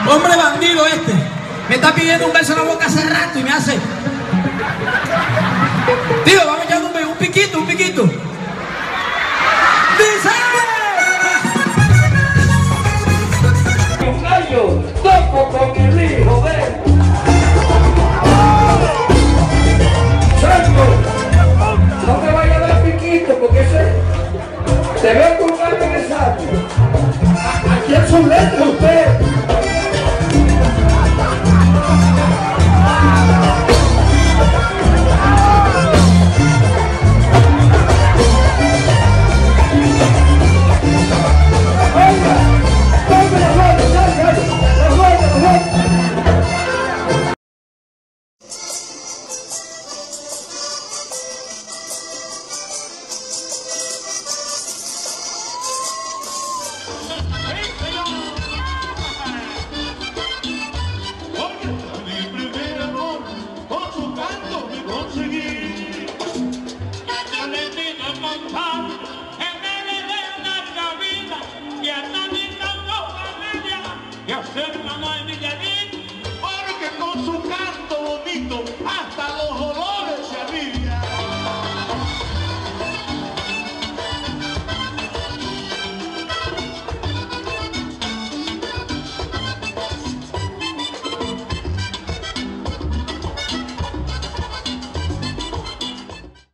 Hombre bandido este. Me está pidiendo un beso en la boca hace rato y me hace... Tío, vamos a echar un piquito, un piquito. ¡Dice! Un gallo, toco con el hijo de... ¡Santo! No me vaya a dar piquito porque te veo con un gallo en el saco. ¿A quién son letras usted?